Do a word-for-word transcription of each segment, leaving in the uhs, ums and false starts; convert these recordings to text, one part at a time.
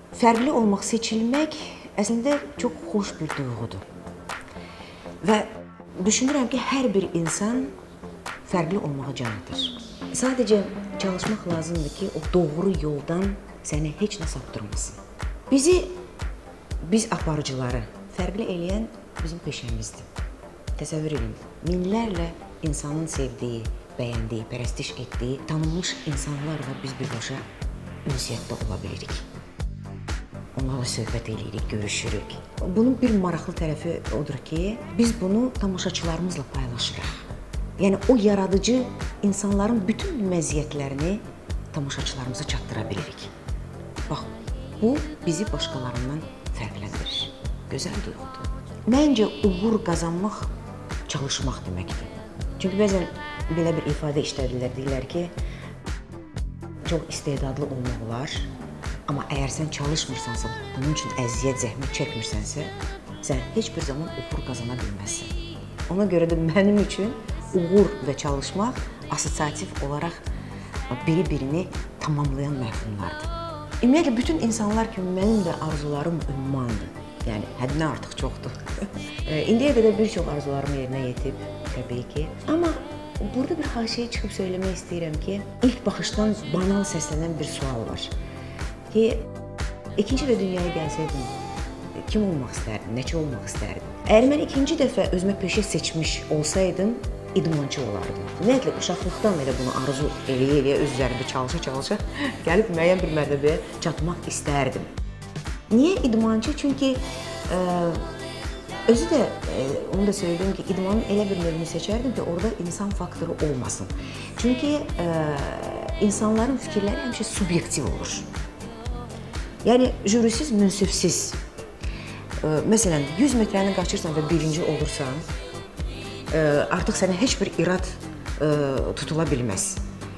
Fərqli olmaq, seçilmək əslində çox xoş bir duyğudur. Və düşünürəm ki, hər bir insan fərqli olmağa can atır. Sadəcə çalışmaq lazımdır ki, o doğru yoldan səni heç nə saptırmasın. Bizi, biz aparıcıları fərqli eləyən bizim peşəmizdir. Təsəvvür edin, minlərlə insanın sevdiyi, bəyəndiyi, pərəstiş etdiyi, tanınmış insanlarla biz birbaşa ünsiyyətdə ola bilirik. Onlarla söhbət edirik, görüşürük. Bunun bir maraqlı tərəfi odur ki, biz bunu tamaşaçılarımızla paylaşırıq. Yəni, o yaradıcı insanların bütün məziyyətlərini tamaşaçılarımıza çatdıra bilirik. Bax, bu bizi başqalarından fərqləndirir. Gözəl duyğudur. Məncə, uğur qazanmaq çalışmaq deməkdir. Çünki bəzən belə bir ifadə işlədirlər, deyirlər ki, çox istedadlı olmaq olar, amma əgər sən çalışmırsansa, bunun üçün əziyyət, zəhmət çəkmirsənsə, sən heç bir zaman uğur qazana bilməzsən. Ona görə də mənim üçün uğur və çalışmaq assosiativ olaraq biri-birini tamamlayan məfhumlardır. Ümumiyyətlə, bütün insanlar kimi mənim də arzularım ümmandır. Yəni, həddindən artıq çoxdur. İndiyə qədər bir çox arzularım yerinə yetib, təbii ki. Amma burada bir xahişəyə çıxıb söyləmək istəyirəm ki, ilk baxışdan banal səslənən bir sual var. Ki, ikinci və dünyaya gəlsəydim, kim olmaq istərdim, neçə olmaq istərdim? Əgər mən ikinci dəfə özümə peşə seçmiş olsaydım, idmançı olardım. Ümumiyyətlə, uşaqlıqdan elə bunu arzu eləyə-eləyə, öz üzərində çalışa-çalışa gəlib müəyyən bir mərtəbəyə çatmaq istərdim. Niyə idmançı? Çünki ə, özü də, ə, onu da söyləyim ki, idmanın elə bir növünü seçərdim ki, orada insan faktoru olmasın. Çünki ə, insanların fikirləri həmişə subyektiv olur. Yəni, jürisiz, münsifsiz. Ə, məsələn, yüz metrəni qaçırsan və birinci olursan, ə, artıq sənə heç bir irad ə, tutula bilməz.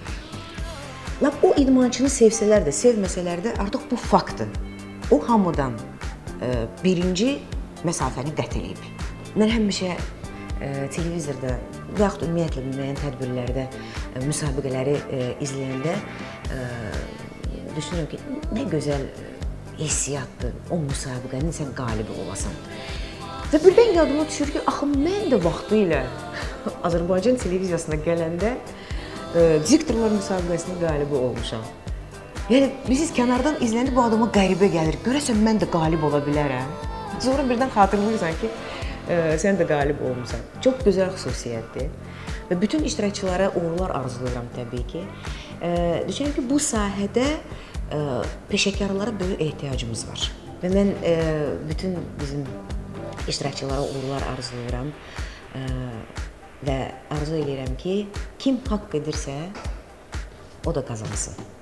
Lap o idmançını sevsələr də, sevməsələr də artıq bu faktdır. O hamıdan e, birinci məsafəni qət eləyib. Mən həmişə e, televizorda və yaxud ümumiyyətlə müəyyən tədbirlərdə e, müsabiqələri e, izləyəndə e, düşünürəm ki, nə gözəl hissiyatdır o müsabiqənin sən qalibi olasan. Və birdən yadıma düşür ki, axı mən də vaxtı ilə Azərbaycan televiziyasına gələndə e, diktorlar müsabiqəsinin qalibi olmuşam. Yəni, biz kənardan izləyəndə bu adama qəribə gəlir. Görəsən, mən də qalib ola bilərəm. Sonra birdən xatırlayırsan ki, e, sən də qalib olmuşsan. Çox gözəl xüsusiyyətdir. Və bütün iştirakçılara uğurlar arzulayıram təbii ki. E, düşünürəm ki, bu sahədə e, peşəkarlara böyük ehtiyacımız var. Və mən e, bütün bizim iştirakçılara uğurlar arzulayıram. E, və arzu edirəm ki, kim haqq edirsə, o da qazansın.